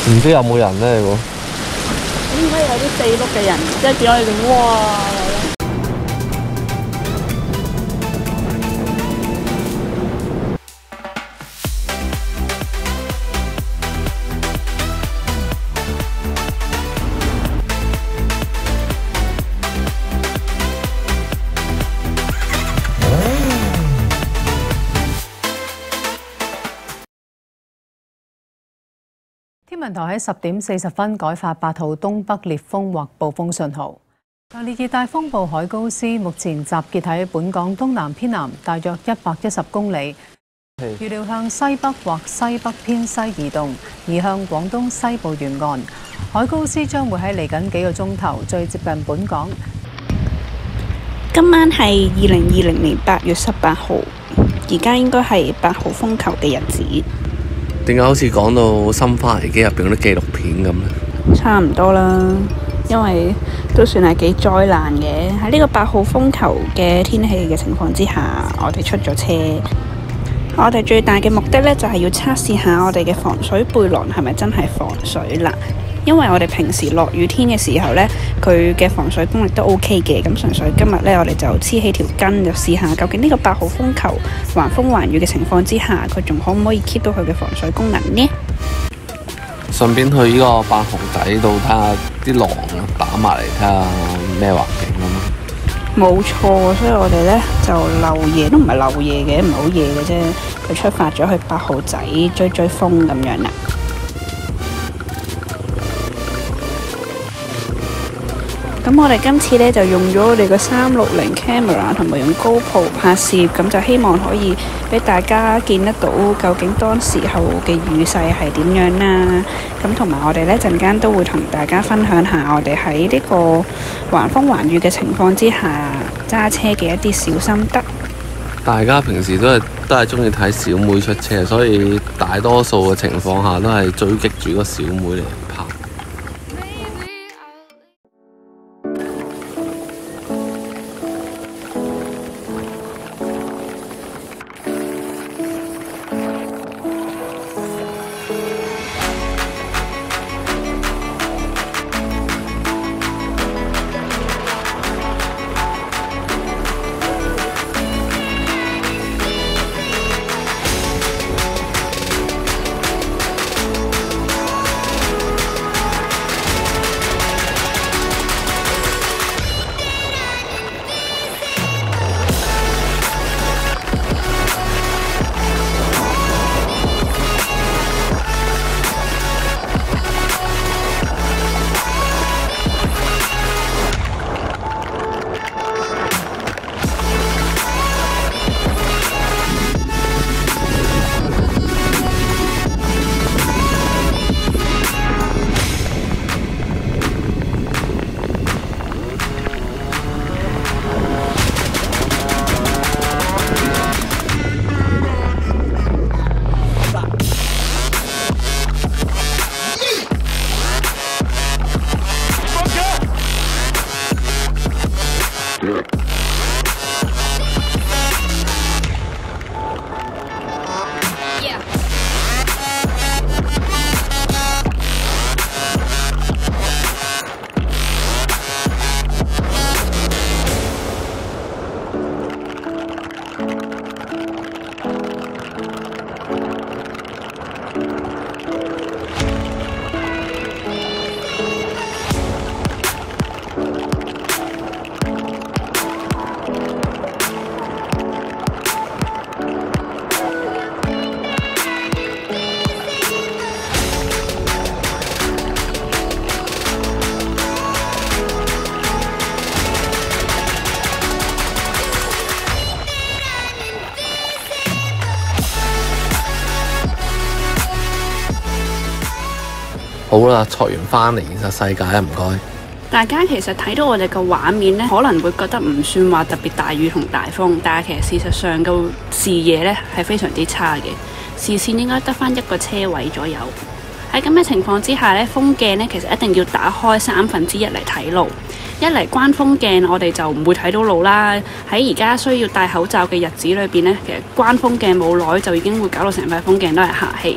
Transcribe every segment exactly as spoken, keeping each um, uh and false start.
唔知有冇人咧？喎， 應該有啲四碌嘅人，即係見到你哋哇！ 天文台喺十點四十分改發八號東北烈風或暴風信號。強烈熱帶風暴海高斯目前集結喺本港東南偏南大約一百一十公里，預料向西北或西北偏西移動，移向廣東西部沿岸。海高斯將會喺嚟緊幾個鐘頭最接近本港。 今晚係二零二零年八月十八號，而家應該係八號風球嘅日子。 點解好似講到《生化危機》入邊嗰啲紀錄片咁咧？ 差唔多啦，因為都算係幾災難嘅。喺呢個八號風球嘅天氣嘅情況之下，我哋出咗車。我哋最大嘅目的呢，就係要測試下我哋嘅防水背囊係咪真係防水啦。因為我哋平時落雨天嘅時候呢，佢嘅防水功力都 O K 嘅。咁純粹今日呢，我哋就黐起條筋，就試下究竟呢個八號風球橫風橫雨嘅情況之下，佢仲可唔可以 keep 到佢嘅防水功能呢？ 順便去呢個八號仔度睇下啲浪打埋嚟，睇下咩環境啊嘛。 冇錯，所以我哋呢就漏夜都唔係漏夜嘅，唔係好夜嘅啫。佢出發咗去八號仔追追風咁樣啦。咁我哋今次咧就用咗我哋個三六零 camera 同埋用 GoPro 拍攝，咁就希望可以俾大家見得到究竟當時候嘅雨勢係點樣啦。咁同埋我哋咧陣間都會同大家分享下我哋喺呢個橫風橫雨嘅情況之下揸車嘅一啲小心得。 大家平時都係都係中意睇小妹出車，所以大多數嘅情況下都係追擊住個小妹嚟拍。好啦，坐完返嚟現實世界啊，唔該。 大家其實睇到我哋嘅畫面呢，可能會覺得唔算話特別大雨同大風，但係其實事實上個視野呢係非常之差嘅，視線應該得返一個車位左右。喺咁嘅情況之下呢，風鏡呢其實一定要打開三分之一嚟睇路。一嚟關風鏡，我哋就唔會睇到路啦。喺而家需要戴口罩嘅日子裏邊呢，其實關風鏡冇耐就已經會搞到成塊風鏡都係客氣。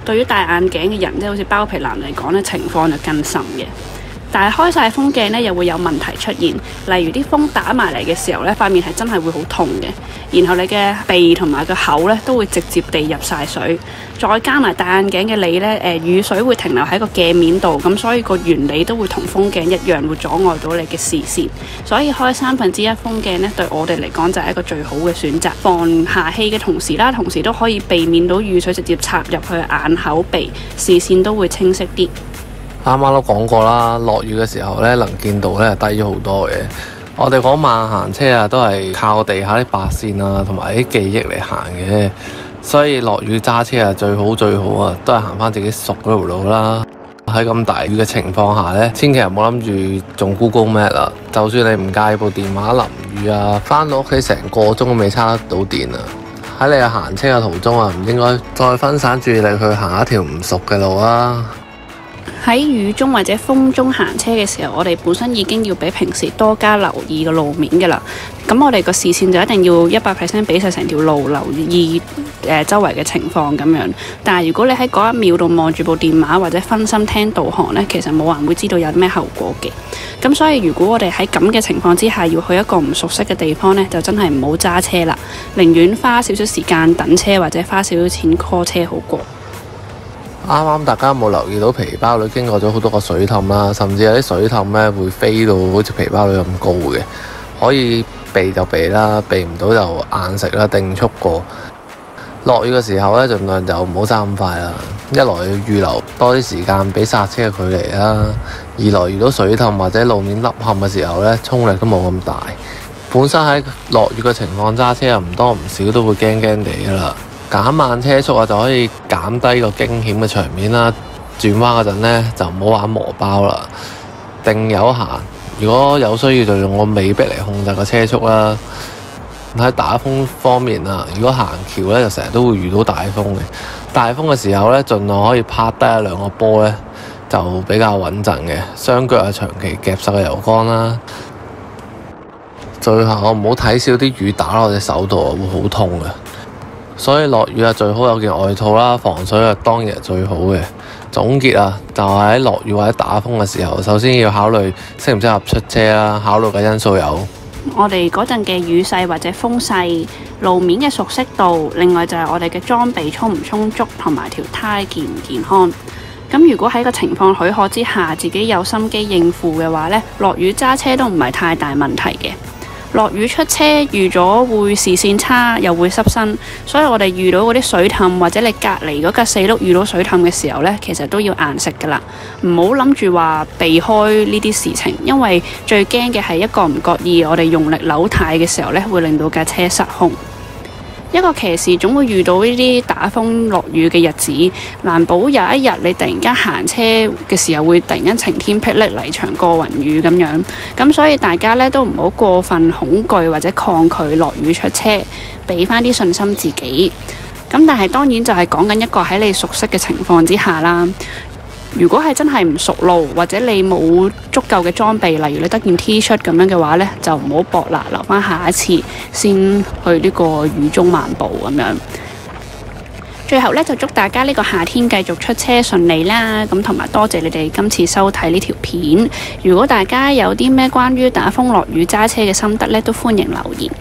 對於戴眼鏡嘅人，即係好似包皮男嚟講咧，情況就更甚嘅。但係開晒風鏡咧，又會有問題出現，例如啲風打埋嚟嘅時候咧，塊面係真係會好痛嘅。然後你嘅鼻同埋個口咧都會直接地入晒水，再加埋戴眼鏡嘅你咧，誒雨水會停留喺個鏡面度，咁所以個原理都會同風鏡一樣，會阻礙到你嘅視線。所以開三分之一風鏡咧，對我哋嚟講就係一個最好嘅選擇，防下氣嘅同時啦，同時都可以避免到雨水直接插入去眼口鼻，視線都會清晰啲。 啱啱都講過啦，落雨嘅時候咧，能見度咧低咗好多嘅。我哋嗰晚行車啊，都係靠地下啲白線啊，同埋啲記憶嚟行嘅。所以落雨揸車啊，最好最好啊，都係行翻自己熟嗰條路啦。喺咁大雨嘅情況下咧，千祈唔好諗住用 Google Map 啊。就算你唔介意部電話淋雨啊，翻到屋企成個鐘都未叉得到電啊。喺你行車嘅途中啊，唔應該再分散注意力去行一條唔熟嘅路啊。 喺雨中或者風中行車嘅時候，我哋本身已經要比平時多加留意個路面嘅啦。咁我哋個視線就一定要一百 percent 俾晒成條路留意誒、呃、周圍嘅情況咁樣。但係如果你喺嗰一秒度望住部電話或者分心聽導航呢，其實冇人會知道有咩後果嘅。咁所以如果我哋喺咁嘅情況之下要去一個唔熟悉嘅地方呢，就真係唔好揸車啦，寧願花少少時間等車或者花少少錢 call 車好過。 啱啱大家有冇留意到皮包女經過咗好多個水凼啦，甚至有啲水凼咧會飛到好似皮包女咁高嘅，可以避就避啦，避唔到就硬食啦，定速過。落雨嘅時候咧，盡量就唔好揸咁快啦。一來要預留多啲時間俾剎車嘅距離啦，二來遇到水凼或者路面凹陷嘅時候咧，衝力都冇咁大。本身喺落雨嘅情況揸車又唔多唔少都會驚驚地噶啦。減慢車速啊，就可以減低個驚險嘅場面啦。轉彎嗰陣呢，就唔好玩磨包啦，定有行。如果有需要，就用個尾壁嚟控制個車速啦。喺打風方面啊，如果行橋呢，就成日都會遇到大風嘅。大風嘅時候呢，盡量可以拍低一兩個波呢，就比較穩陣嘅。雙腳啊，長期夾實個油缸啦。最後唔好睇少啲雨打落隻手度啊，會好痛嘅。所以落雨啊，最好有件外套啦，防水啊當然係最好嘅。總結啊，就係喺落雨或者打風嘅時候，首先要考慮適唔適合出車啦。考慮嘅因素有我哋嗰陣嘅雨勢或者風勢、路面嘅熟悉度，另外就係我哋嘅裝備充唔充足，同埋條胎健唔健康。咁如果喺個情況許可之下，自己有心機應付嘅話呢，落雨揸車都唔係太大問題嘅。落雨出車預咗會視線差，又會濕身，所以我哋遇到嗰啲水凼或者你隔離嗰架四碌遇到水凼嘅時候呢，其實都要硬食噶啦，唔好諗住話避開呢啲事情，因為最驚嘅係一個唔覺意，我哋用力扭軚嘅時候呢，會令到架車失控。一個騎士總會遇到呢啲打風落雨嘅日子，難保有一日你突然間行車嘅時候會突然間晴天霹靂嚟場過雲雨咁樣，咁所以大家咧都唔好過分恐懼或者抗拒落雨出車，俾翻啲信心自己。咁但係當然就係講緊一個喺你熟悉嘅情況之下啦。如果係真係唔熟路，或者你冇足夠嘅裝備，例如你得件 T 恤咁樣嘅話呢，就唔好搏啦，留翻下一次先去呢個雨中漫步咁樣。最後呢，就祝大家呢個夏天繼續出車順利啦，咁同埋多謝你哋今次收睇呢條片。如果大家有啲咩關於打風落雨揸車嘅心得呢，都歡迎留言。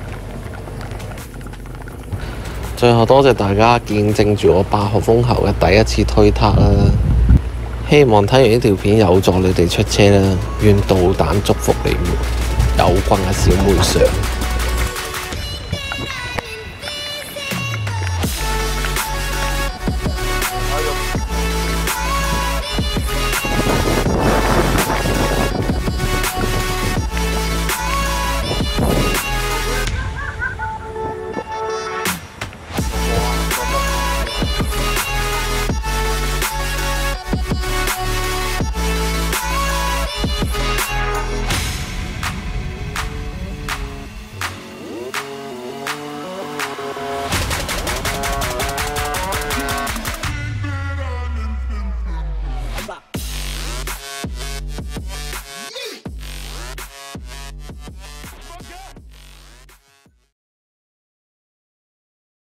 最後多謝大家見證住我八號風球嘅第一次推撻啦。希望睇完呢條片有助你哋出車啦，願導彈祝福你們，有棍嘅小妹上。